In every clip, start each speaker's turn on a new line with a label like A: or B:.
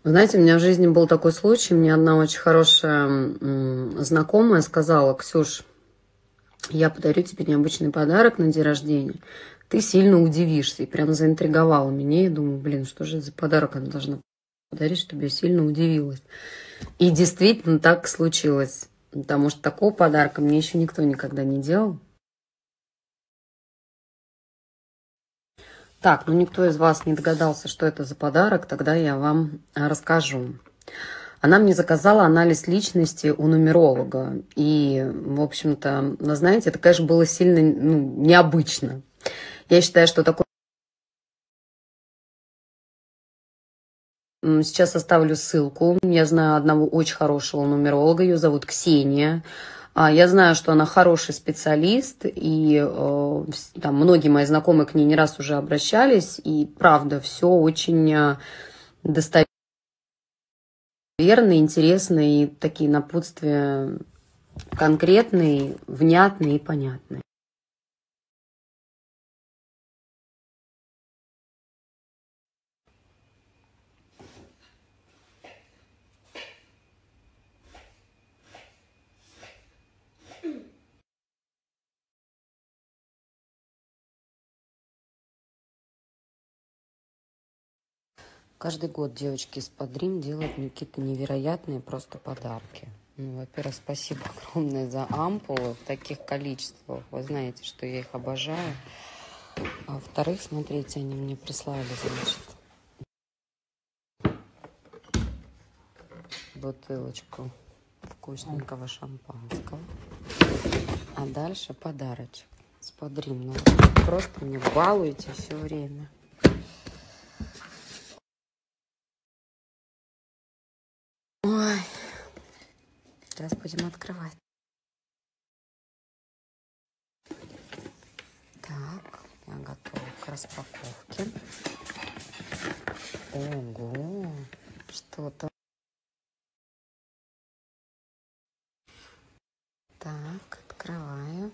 A: Вы знаете, у меня в жизни был такой случай. Мне одна очень хорошая знакомая сказала: Ксюш, я подарю тебе необычный подарок на день рождения. Ты сильно удивишься. И прям заинтриговала меня. Я думаю, блин, что же это за подарок она должна подарить, чтобы я сильно удивилась. И действительно так случилось. Потому что такого подарка мне еще никто никогда не делал. Так, ну никто из вас не догадался, что это за подарок, тогда я вам расскажу. Она мне заказала анализ личности у нумеролога. И, в общем-то, вы знаете, это, конечно, было сильно необычно. Я считаю, что такое... Сейчас оставлю ссылку. Я знаю одного очень хорошего нумеролога, ее зовут Ксения. Я знаю, что она хороший специалист, и там многие мои знакомые к ней не раз уже обращались, и правда, все очень достоверно, интересно, и такие напутствия конкретные, внятные и понятные. Каждый год девочки из Подрим делают мне какие-то невероятные просто подарки. Ну, во-первых, спасибо огромное за ампулы в таких количествах. Вы знаете, что я их обожаю. А во-вторых, смотрите, они мне прислали, значит, бутылочку вкусненького шампанского. А дальше подарочек с Подрим. Ну, просто мне балуете все время. Ой, сейчас будем открывать. Так, я готова к распаковке. Ого, что-то. Так, открываю.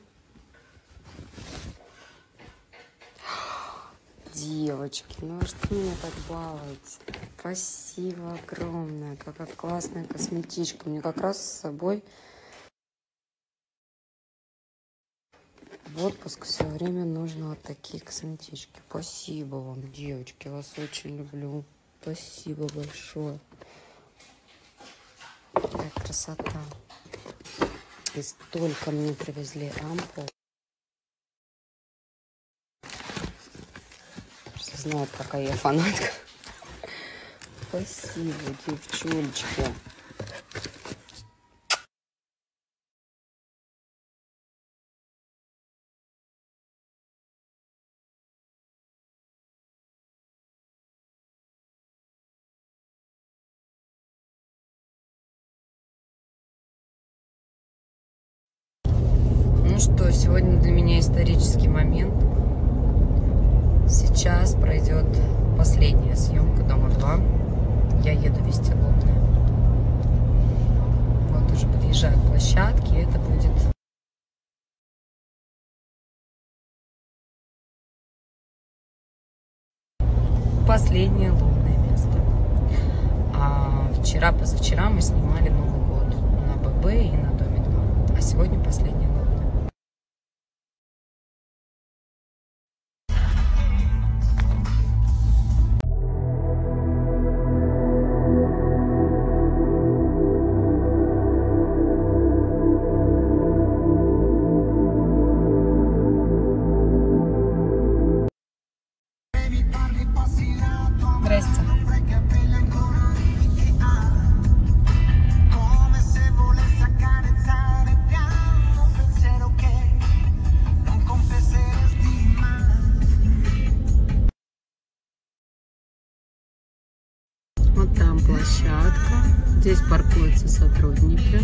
A: Девочки, ну что меня так балуете? Спасибо огромное. Какая классная косметичка. Мне как раз с собой в отпуск все время нужно вот такие косметички. Спасибо вам, девочки. Вас очень люблю. Спасибо большое. Какая красота. И столько мне привезли ампул. Все знают, какая я фанатка. Спасибо, девчулечки. Ну что, сегодня для меня исторический момент. Сейчас пройдет последняя съемка дома 2. Я еду вести лобные. Вот уже подъезжаю к площадке. Это будет последнее лобное место. А вчера, позавчера мы снимали Новый год на ББ и на Доме 2. А сегодня последнее лобное. Здрасте. Вот там площадка. Здесь паркуются сотрудники.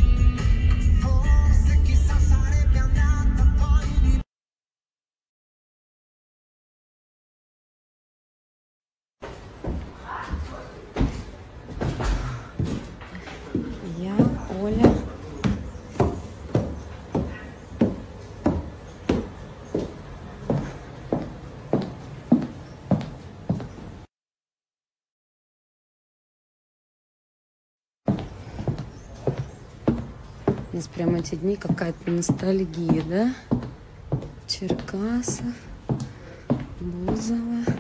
A: Я, Оля. У нас прямо эти дни какая-то ностальгия, да? Черкасов, Бузова.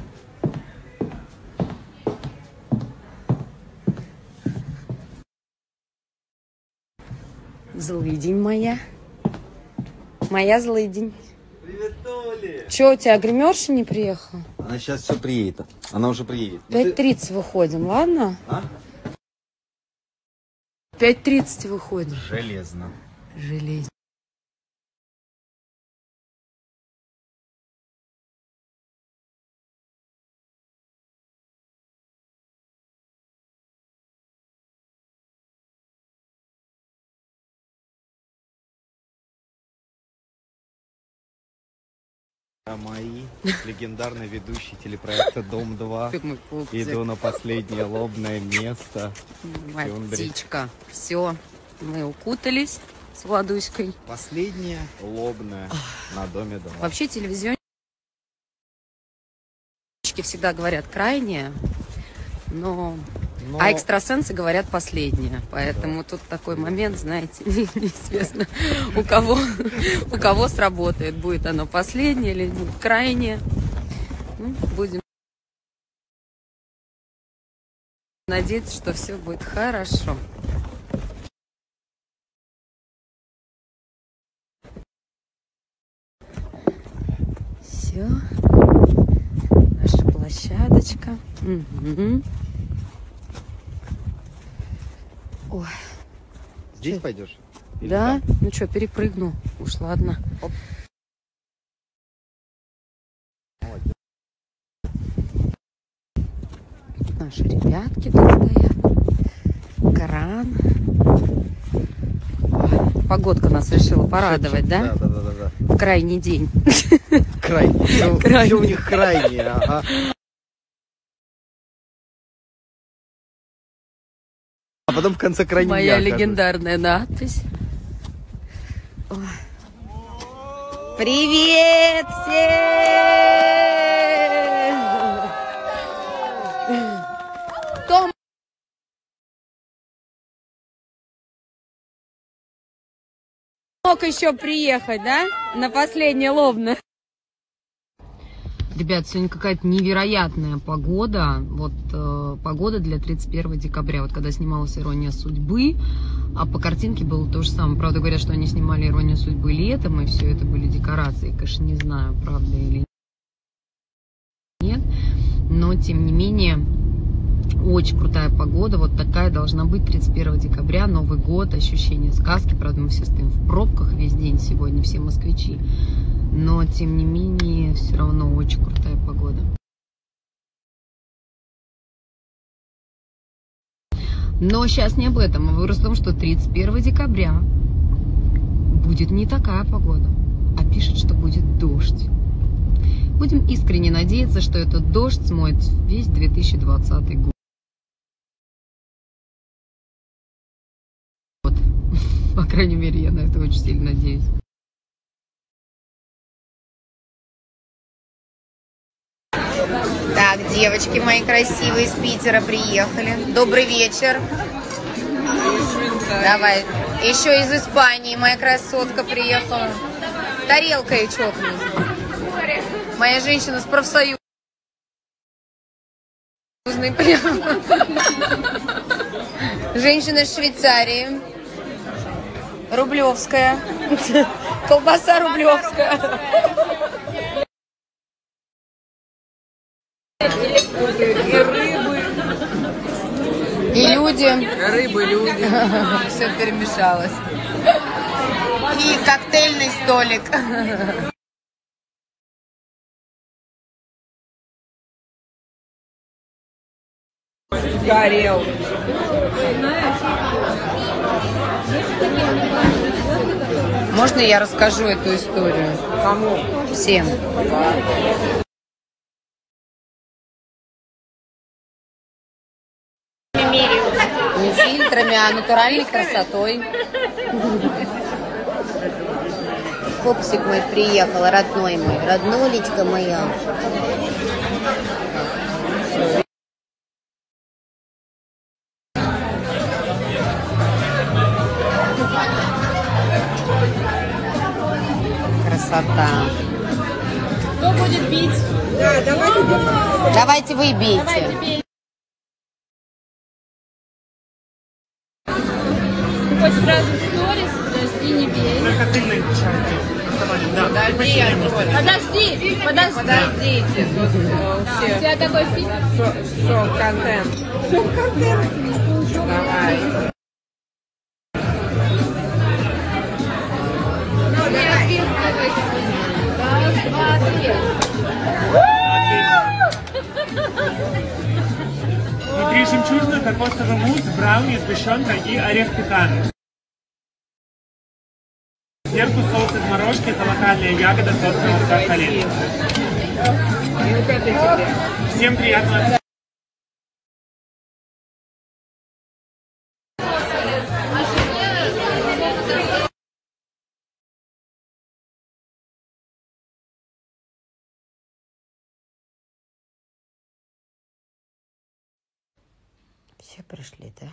A: Злыдень моя. Моя злыдень.
B: Привет, Толя.
A: Че, у тебя гримерша не приехала?
B: Она сейчас все приедет. Она уже приедет.
A: 5:30 выходим, ладно?
B: А?
A: 5:30 выходим.
B: Железно.
A: Железно.
B: А мои легендарные ведущие телепроекта «Дом-2». Иду на последнее лобное место.
A: Моя птичка. Все, мы укутались с Владуськой.
B: Последнее лобное на Доме-2.
A: Вообще телевизионщики всегда говорят крайнее, но... А экстрасенсы говорят последнее. Поэтому тут такой момент, знаете, неизвестно, у кого сработает. Будет оно последнее или будет крайнее. Ну, будем надеяться, что все будет хорошо. Все. Наша площадочка. Угу. Ой.
B: Здесь пойдешь? Или
A: да?
B: там?
A: Ну что, перепрыгну. Уж ладно.
B: Оп. Молодец.
A: Наши ребятки тут стоят. Кран. Погодка нас решила порадовать, да?
B: Да.
A: В крайний день.
B: Крайний. Что у них крайний? Ага. А потом в конце крайний.
A: Моя легендарная надпись. Ой. Привет всем! Кто мог еще приехать, да? На последнее лобное. Ребят, сегодня какая-то невероятная погода. Вот погода для 31 декабря. Вот когда снималась «Ирония судьбы», а по картинке было то же самое. Правда, говорят, что они снимали «Иронию судьбы» летом, и все это были декорации. Конечно, не знаю, правда или нет. Но, тем не менее, очень крутая погода. Вот такая должна быть 31 декабря, Новый год, ощущение сказки. Правда, мы все стоим в пробках весь день сегодня, все москвичи. Но, тем не менее, все равно очень крутая погода. Но сейчас не об этом, а вопрос в том, что 31 декабря будет не такая погода, а пишет, что будет дождь. Будем искренне надеяться, что этот дождь смоет весь 2020 год. По крайней мере, я на это очень сильно надеюсь. Так, девочки мои красивые из Питера приехали. Добрый вечер. Давай. Еще из Испании моя красотка приехала. Тарелкой чокнусь. Моя женщина с профсоюзной прямо. Женщина из Швейцарии. Рублевская. Колбаса рублевская. И рыбы. И люди. Рыбы, люди. Все перемешалось. И коктейльный столик. Горел. Можно я расскажу эту историю? Кому? Всем. Не фильтрами, а натуральной красотой. Пупсик мой приехал, родной мой, роднулечка моя. красота.
C: Кто будет бить?
D: Да, давайте.
A: Давайте вы бейте.
C: Давайте бей. Ты хочешь сразу в сторис? Подожди, не бей.
D: Только ты на чарте.
C: Подожди,
D: Подождите.
C: У тебя такой фильм.
D: Шок-контент. Шок-контент. Давай. Ну, давай.
C: Раз, два, три.
E: Внутри жемчужный кокосовый мусс, брауни, сгущенка и орех пекан. Сверху соус из морожки, это локальная ягода с острым сахаром. Всем приятного аппетита!
A: Все пришли, да?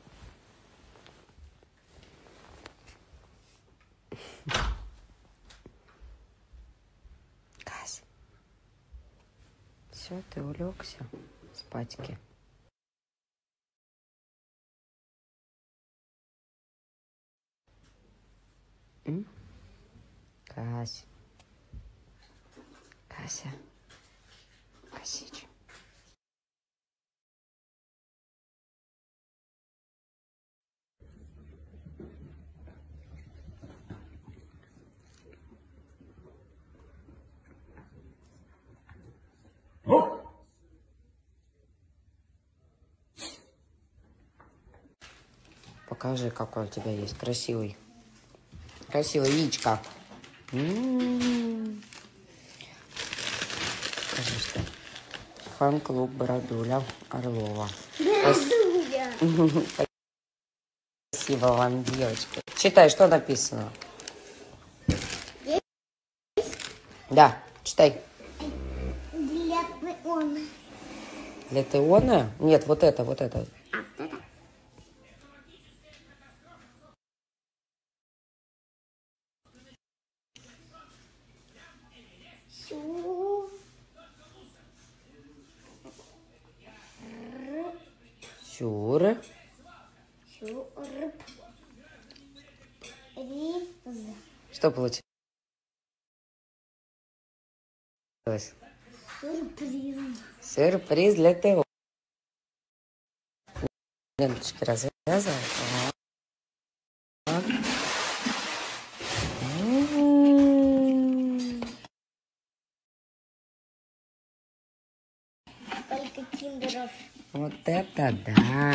A: Кась. Все, ты улегся спатьки. Кась. Кася. Косичь. Покажи, какой у тебя есть красивый. Красивый яичко. Скажи, что фан-клуб Бородуля Орлова. Спасибо вам, девочка. Читай, что написано. Да, читай.
F: Для Теона.
A: Для Теона? Нет, вот это, вот это. Сюр. Что получилось?
F: Сюрприз.
A: Сюрприз для Тео. Ленточки развязывай.
F: Сколько киндеров.
A: Вот это да.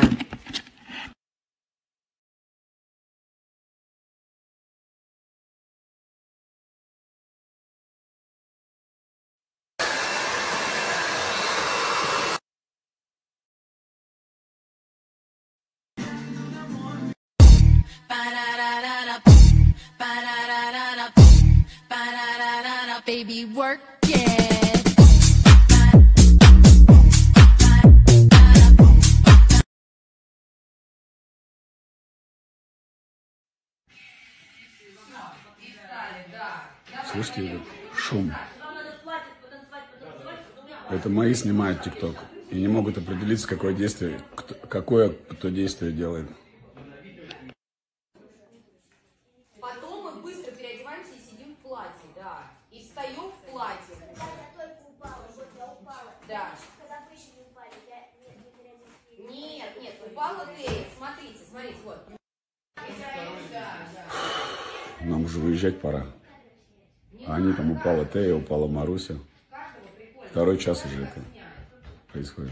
C: Baby, work it.
G: Слышите, этот шум? Это мои снимают ТикТок и не могут определиться, какое действие, какое кто действие делает.
A: Потом мы быстро переодеваемся и сидим в платье, да. И встаем в платье.
F: Когда я только упала, вот я упала.
A: Да.
F: Когда прыщи не упали, я не переоделась.
A: Нет, нет, упала ты. Смотрите, смотрите, вот.
G: Нам уже выезжать пора. А они там упала Тея, упала Маруся. 2-й час уже это происходит.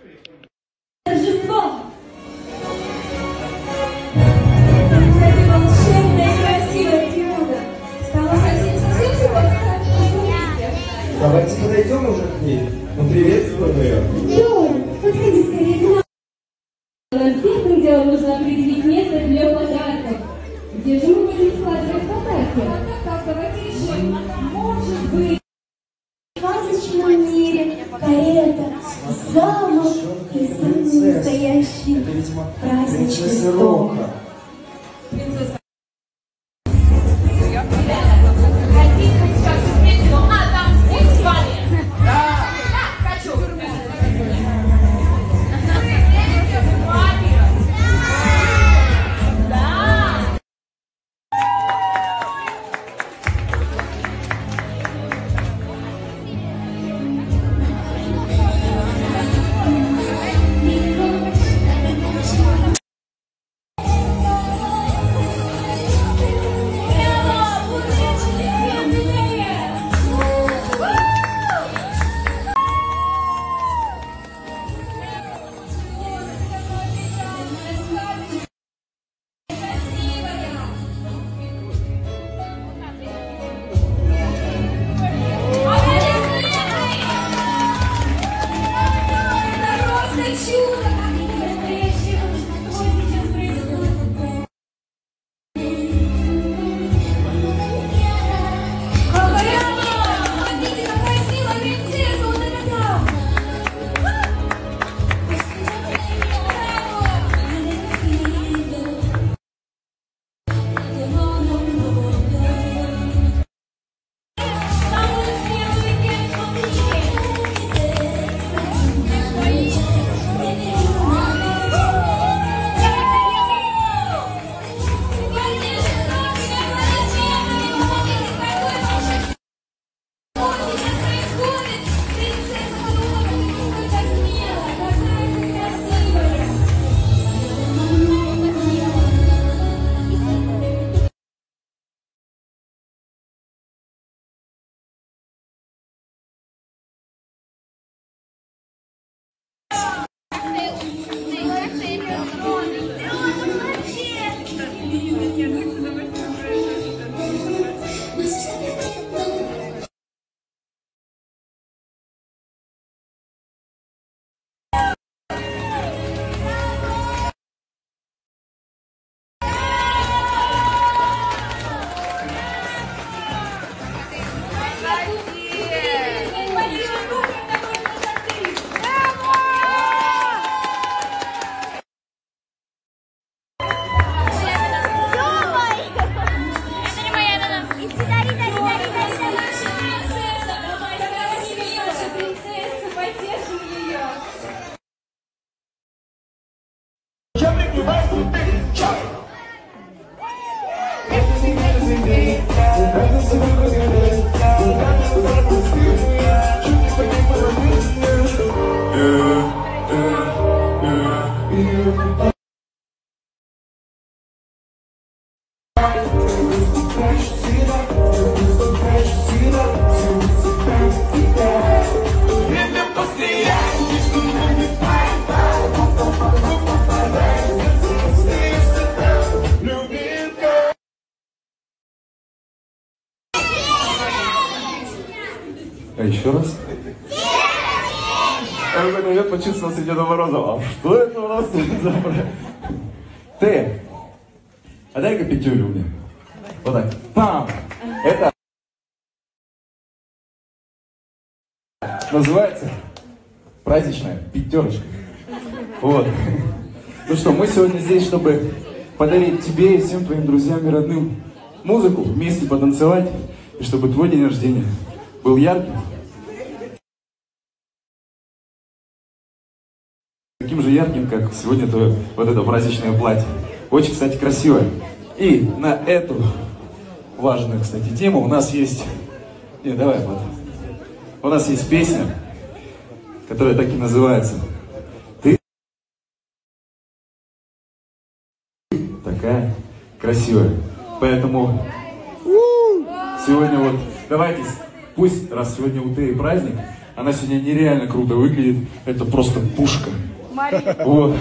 H: Давайте подойдем уже к ней. Ну, приветствуем ее.
I: Юра, подходи скорее. Первым делом нужно определить место для подарков. Где же мы будем складывать подарки? Так, давайте решим. Может быть, в сказочном мире карета, замок и самый настоящий праздничный стол. Принцесса. Хотите чудо, как настоящее, что сейчас происходит. Смотрите, какая сила принцесса, вот это да!
J: А еще раз? Я в какой-то момент почувствовал себя Дедом Морозом. А что это у нас тут за... Ты, а дай-ка пятюлю мне. Вот так. Пам! Это называется праздничная пятерочка. Вот. Ну что, мы сегодня здесь, чтобы подарить тебе и всем твоим друзьям и родным музыку, вместе потанцевать, и чтобы твой день рождения был ярким. Таким же ярким, как сегодня твое вот это праздничное платье. Очень, кстати, красивое. И на эту важную, кстати, тему у нас есть... Не, давай вот. У нас есть песня, которая так и называется. Ты такая красивая. Поэтому сегодня вот давайте, пусть, раз сегодня у Теи праздник, она сегодня нереально круто выглядит. Это просто пушка. Вот.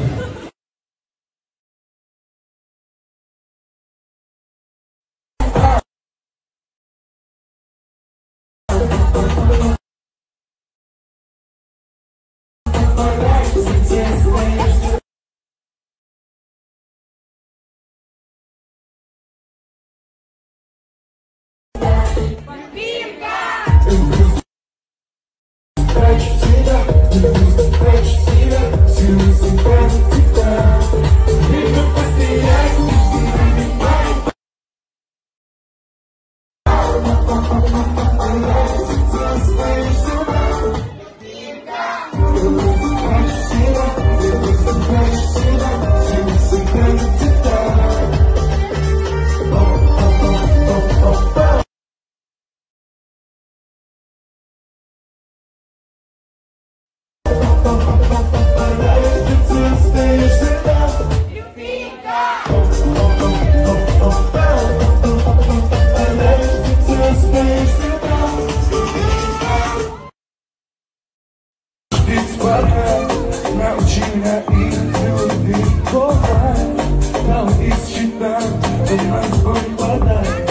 J: Научи меня их любить, нам из счета, нас не хватает.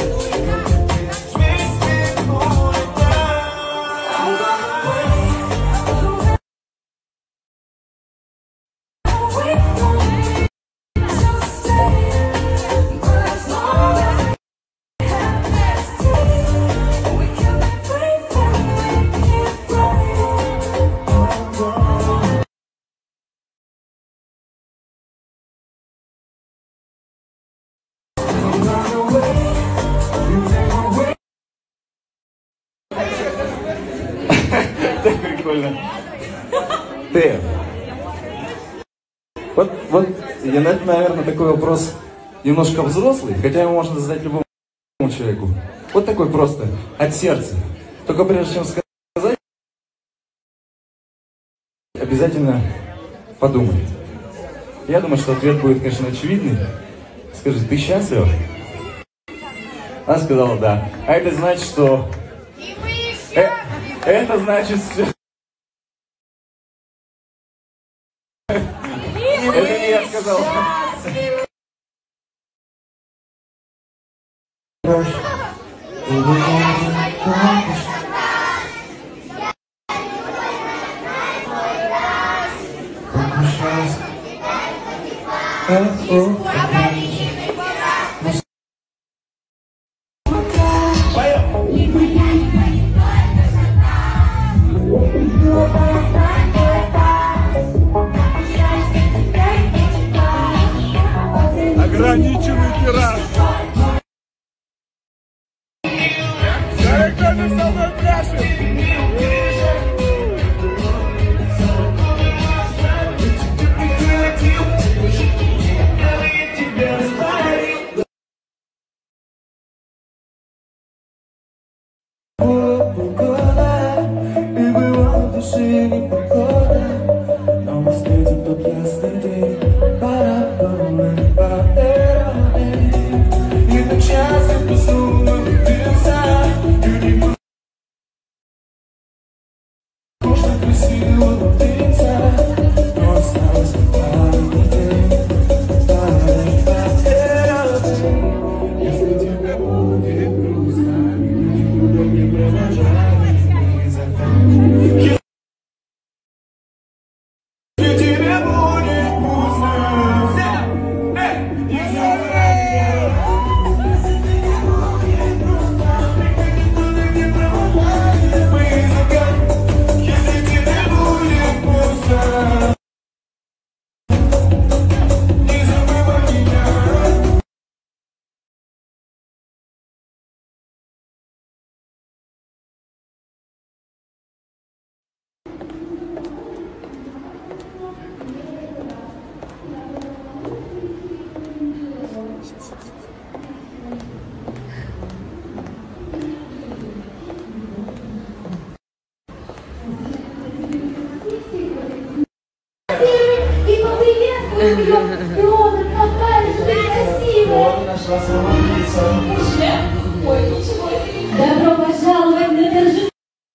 J: прикольно. Тея. Вот, наверное, такой вопрос немножко взрослый, хотя его можно задать любому человеку. Вот такой просто, от сердца. Только прежде чем сказать, обязательно подумай. Я думаю, что ответ будет, конечно, очевидный. Скажи, ты счастлива? Она сказала да. А это значит, что... Это значит... Это не я сказал.
K: Ограниченный тираж. Кто же со мной пляшет?
L: И было в душе непогода, но мы встретим тот ясный день. И на часе безумно влюбился, и не можно красиво влюбиться, но осталось пару недель. Если тебе будет грустно, никуда не провожай, не заканчивай.
I: Добро пожаловать на торжество.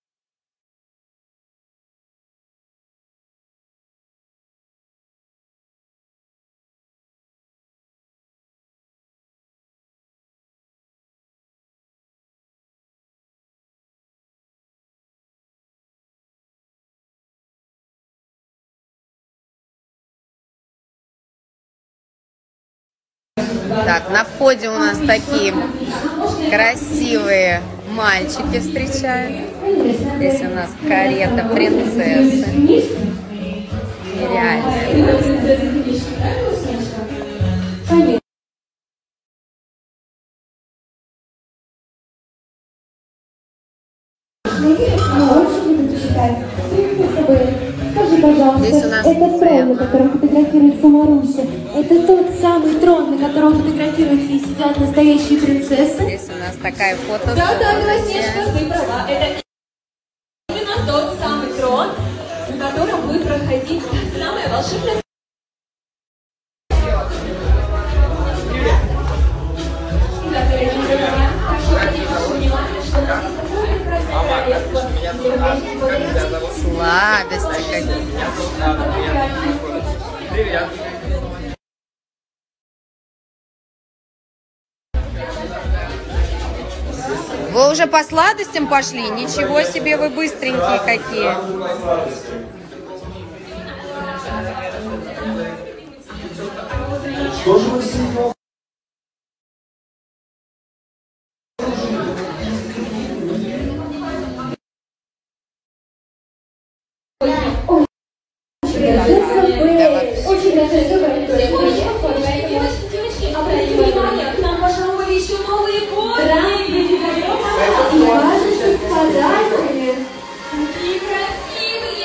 A: Так, на входе у нас такие красивые мальчики встречают. Здесь у нас карета принцессы. Нереальная.
I: Скажи, пожалуйста,
A: здесь у нас
I: это трон, на котором фотографируется Маруся. Это тот самый трон, на котором фотографируются и сидят настоящие принцессы.
A: Здесь у нас такая фото.
I: Да, Белоснежка, вы права. Это именно тот самый трон, на котором будет проходить самая волшебная.
A: Сладости какие.
K: Привет.
A: Вы уже по сладостям пошли? Ничего себе, вы быстренькие какие.
L: Что же вы с
I: Очень красивая. Девочки, обратите внимание, к нам пожаловали еще новые гости. И важно, что с подарками. Какие красивые!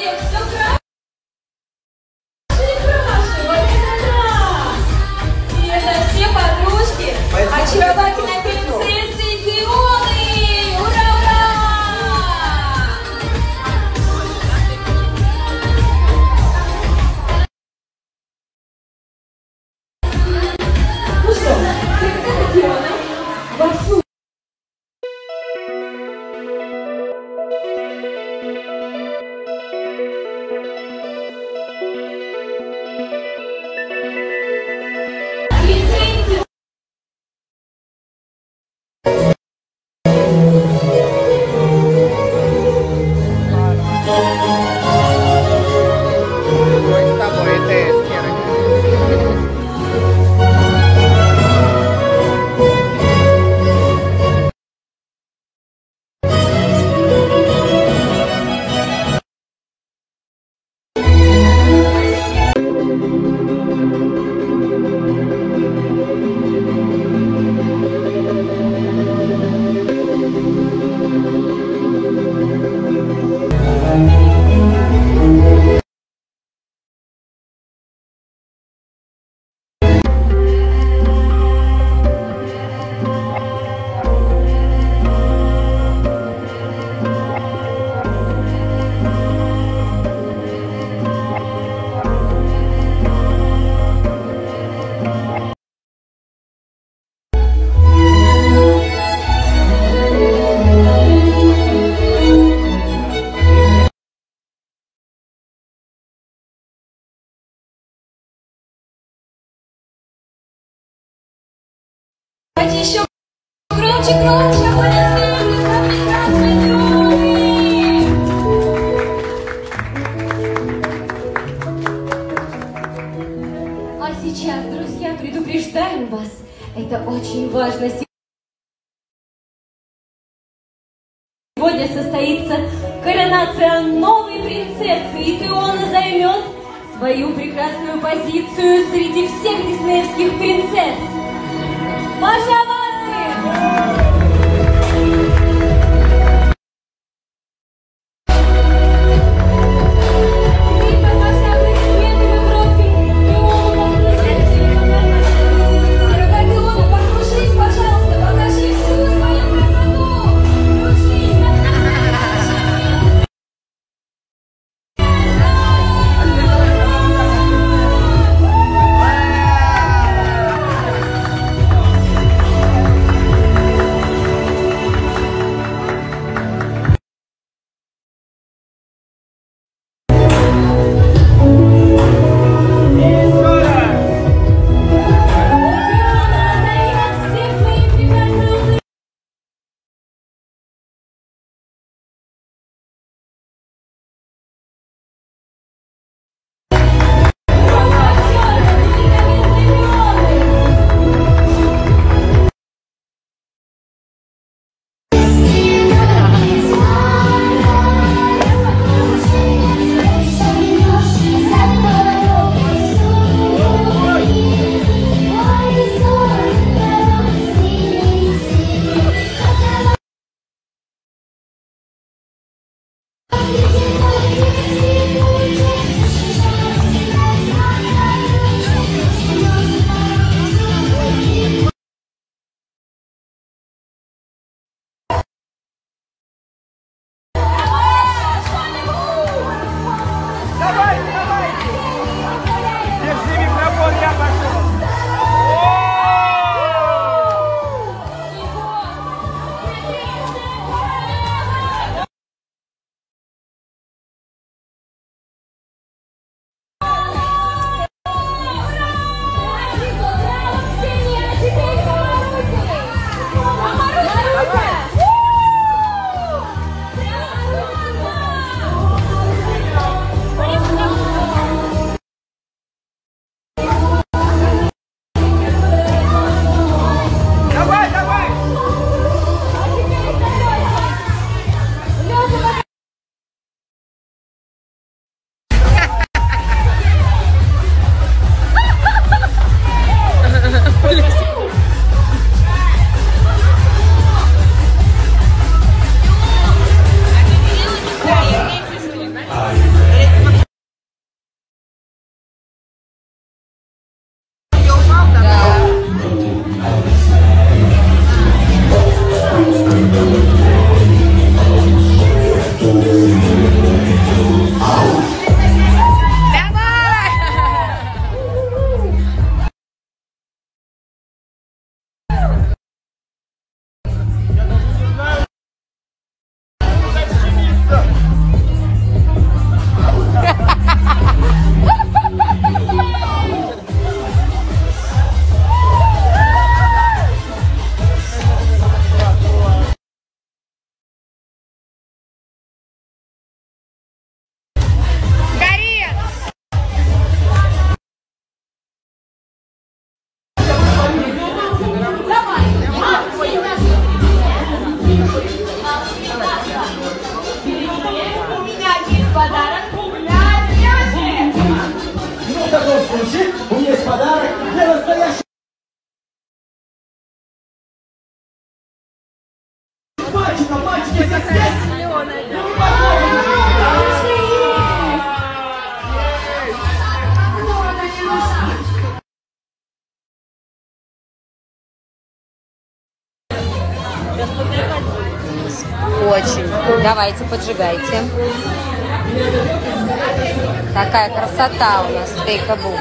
I: еще громче, громче, аплодисменты, как прекрасные тролли! А сейчас, друзья, предупреждаем вас, это очень важно. Сегодня состоится коронация новой принцессы, и Теона займет свою прекрасную позицию среди всех диснеевских принцесс. Ваши овации!
H: У меня есть подарок для настоящего мальчика. Мальчики, это здесь?
A: Очень. Давайте, поджигайте. Такая красота у нас в Тейкабу.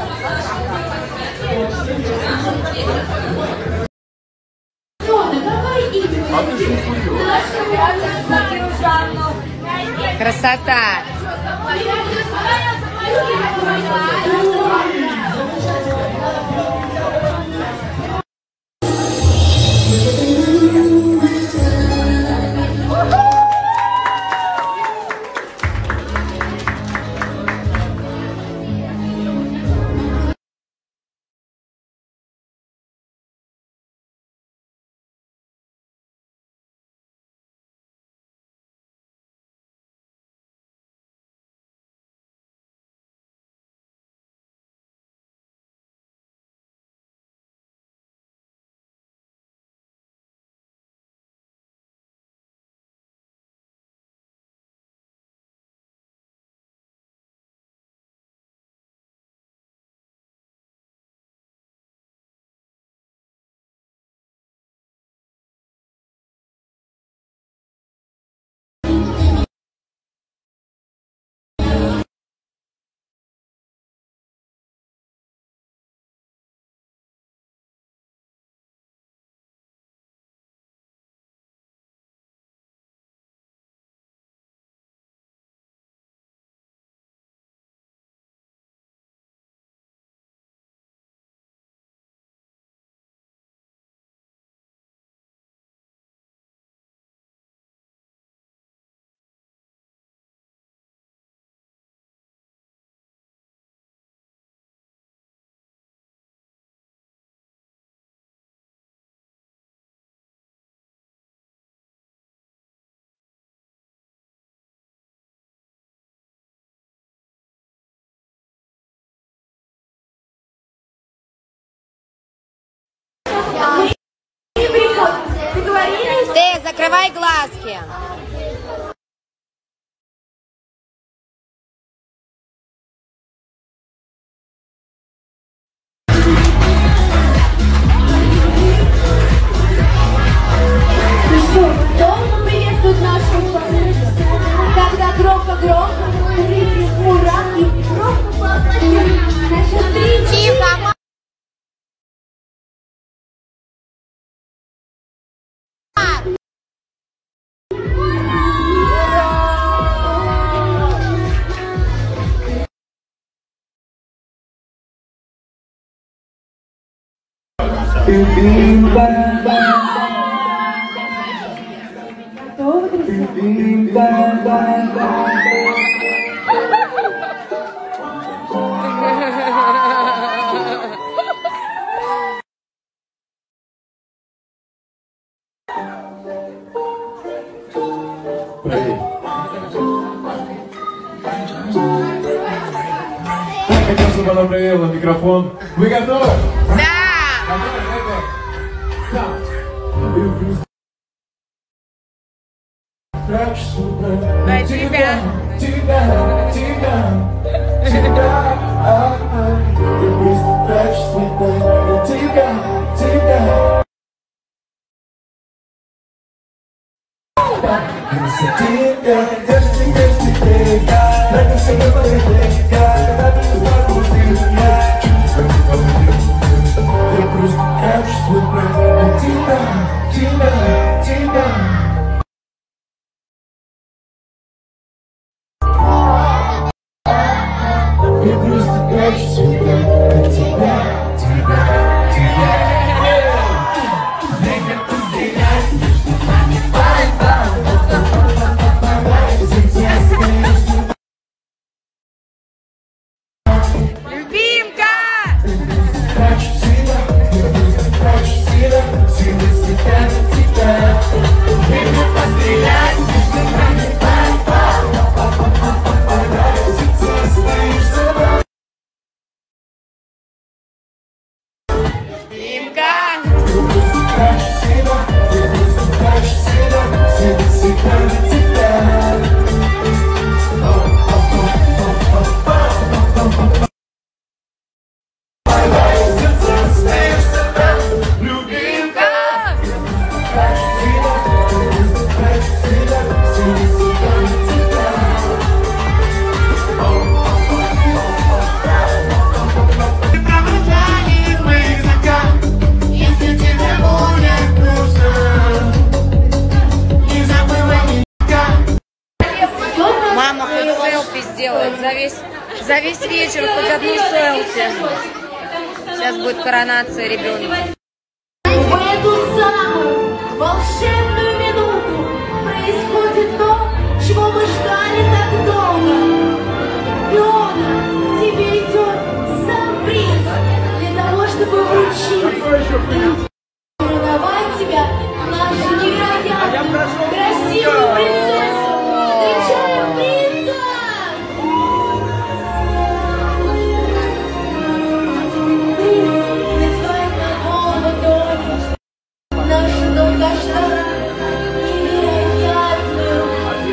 A: Красота.
M: Ты закрывай глазки.
I: Должен приветствовать нашу страну. Когда громко-громко, крики, ура, и громко поаплодируем. Наша
M: Тихо,
N: Хотел, чтобы она проверила микрофон. Вы готовы?
M: Да!
D: На тебя.
M: Мама хоть селфи сделает за весь вечер, хоть одну селфи. Сейчас будет коронация ребенка.
I: В эту самую волшебную минуту происходит то, чего мы ждали так долго. Леона, тебе идет сам принц для того, чтобы вручить, короновать тебя, нашу невероятную, красивую принцессу. Встречаем принца! Нашу долгожданную, невероятную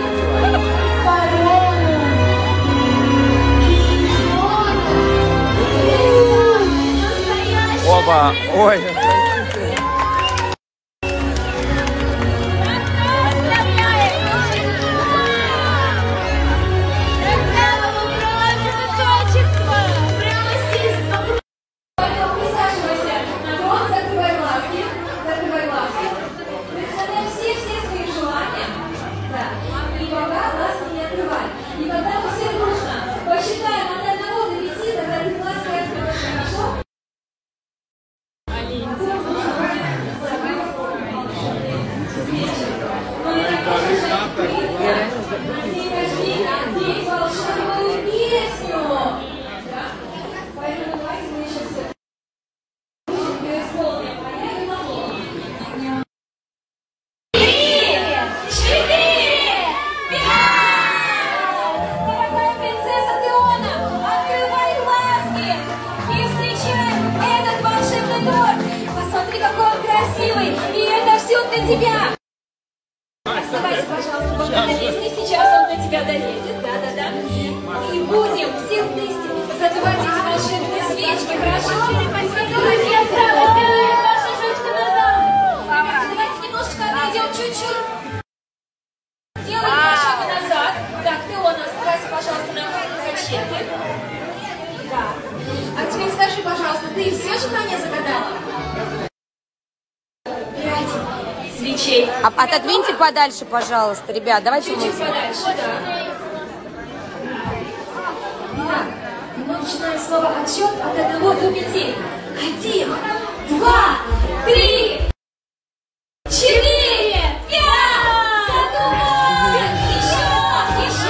I: корону и настоящую.
B: Оба! Ой!
I: Посмотри, какой он красивый! И это все для тебя! волшебные свечки, хорошо? Ваша жучка назад. Давайте немножечко отойдем чуть-чуть. Делаем 2 шага назад. Так, ты у нас, давайте, пожалуйста, на качельке. Да. А теперь скажи, пожалуйста, ты все желания загадала? 5 свечей.
M: Отодвиньте подальше, пожалуйста, ребят. Давайте
I: чуть-чуть подальше, да. Так, мы начинаем слово отсчет от 1 до 5. 1, 2, 3, 4, 5. Задумай! Еще.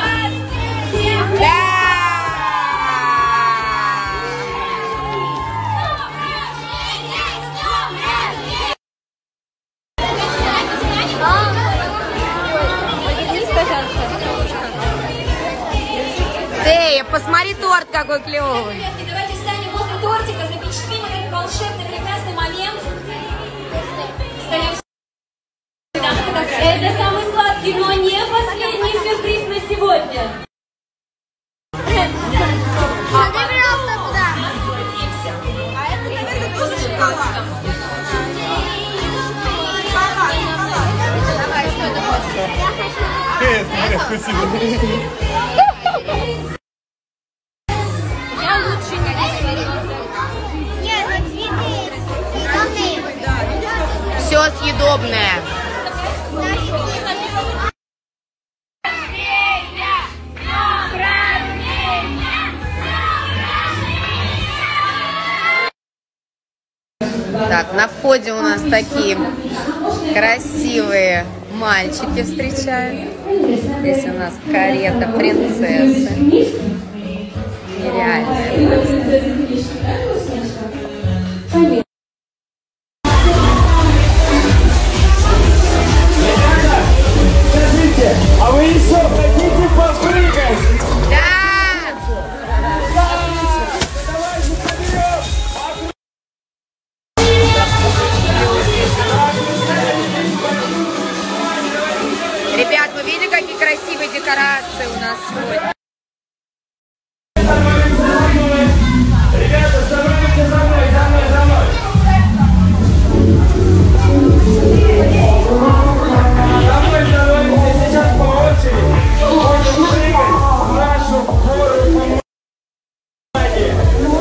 M: Эй, посмотри, торт какой клевый.
I: Ребятки, давайте встанем возле тортика, запечатлим этот волшебный прекрасный момент. Встаем. Это самый сладкий, но не последний сюрприз на сегодня.
E: Смотри, спасибо.
I: Я лучше
M: Все съедобное. Так, на входе у нас такие красивые мальчики встречают. Здесь у нас карета принцессы. Нереальная.
K: Скажите, а вы еще хотите попрыгать?
M: Да!
K: Давайте вперед!
M: Ребят, вы видели, какие красивые декорации у нас сегодня?
K: Ребята, становитесь за мной, за мной, за мной! За мной становитесь сейчас по очереди. Будем прыгать в нашу гору по магии.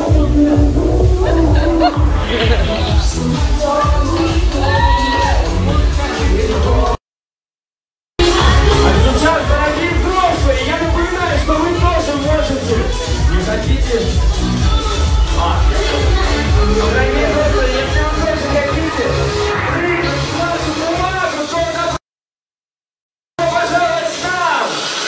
K: Сейчас, дорогие взрослые, я напоминаю, что вы тоже можете. Не хотите? Дорогие взрослые, если вы тоже хотите, прыгнуть в нашу бумагу, то добро пожаловать к нам!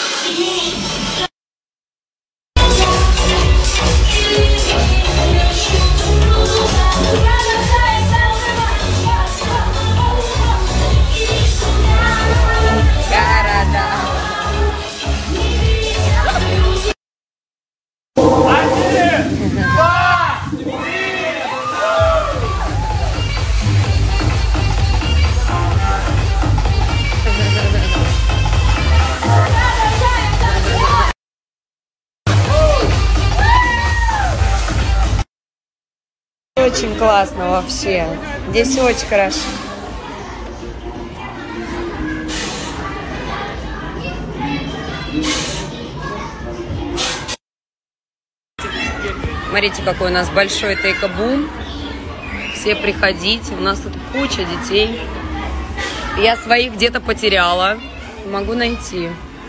M: Города.
K: Один, два, три.
M: Очень классно вообще. Здесь очень хорошо. Смотрите, какой у нас большой тейк-бум. Все приходите. У нас тут куча детей. Я своих где-то потеряла. Могу найти.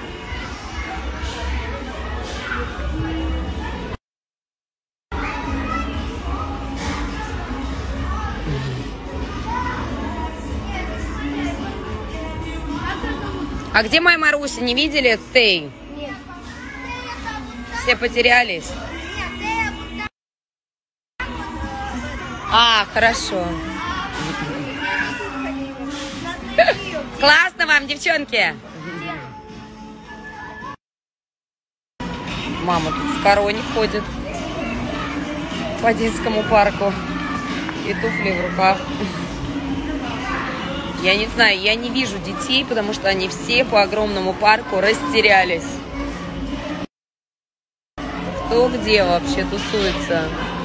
M: А где моя Маруся? Не видели? Стей?
F: Нет.
M: Все потерялись? А, хорошо. Классно вам, девчонки? Мама тут в короне ходит по детскому парку. И туфли в руках. Я не знаю, я не вижу детей, потому что они все по огромному парку растерялись. Кто где вообще тусуется?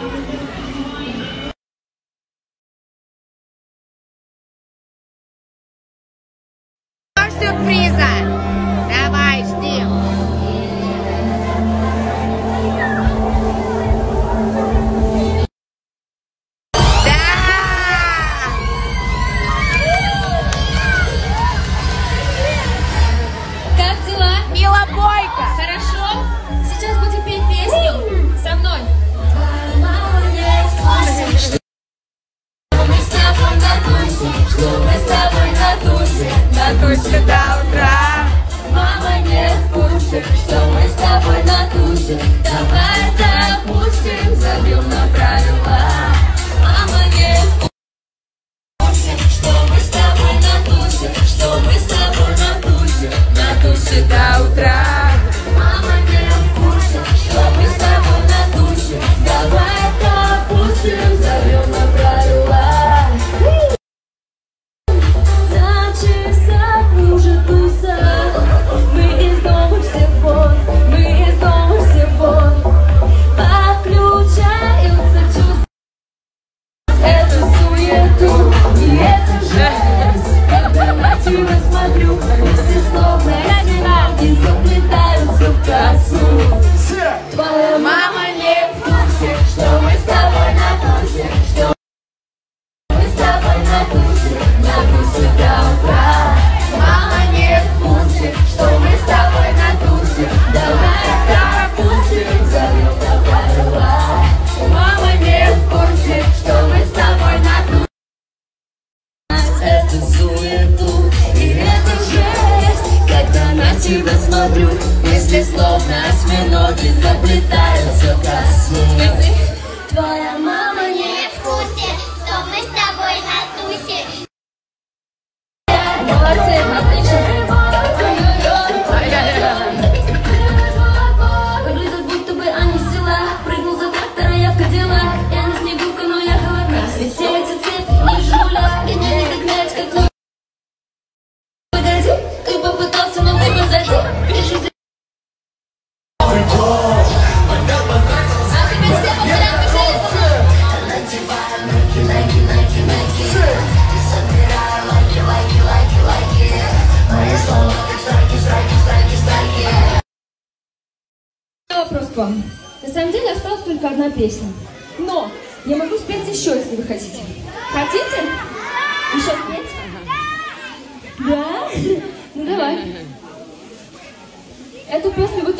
D: Сюрприза! Давай, жди!
I: Как дела?
D: Мила Бойко!
I: Хорошо? Сейчас будем петь песню со мной.
D: На тусе до утра.
I: Мама не в курсе, что мы с тобой на тусе. Давай это опустим, забьем на правила. Мама не в курсе, что мы с тобой на тусе, что мы с тобой на тусе до утра. Мама не в курсе, что мы с тобой на тусе. Давай это опустим, забьем на правила. На часах уже туса. Мы из дома все вон, мы из дома все вон. Подключаются чувства. Это суету и это жесть. Когда на тебя смотрю, все словно и заплетаются в косу. Твоя мама не в курсе, что мы с тобой на тусе, что мы с тобой на тусе до утра. Мама не в курсе, что мы с тобой на тусе. Давай это опустим, забьем на правила. Мама не в курсе, что мы с тобой на тусе. Это суету и это жесть. Когда на тебя смотрю, мысли словно осьминоги заплетаются в косу. Твоя мама не в курсе, что мы с тобой на тусе. Молодцы, отлично. Выглядит, будто бы они села. Прыгнул за трактора, я в Кадиллак. Я не снегурка, но я холодна. Ведь все эти цепи не жуля. Меня не догнать, как ну. Погоди, ты попытался, но ты позади. Пиши за... Вопрос к вам. На самом деле осталась только одна песня. Но я могу спеть еще, если вы хотите. Хотите? Еще спеть? Да? Ну давай. Эту песню вы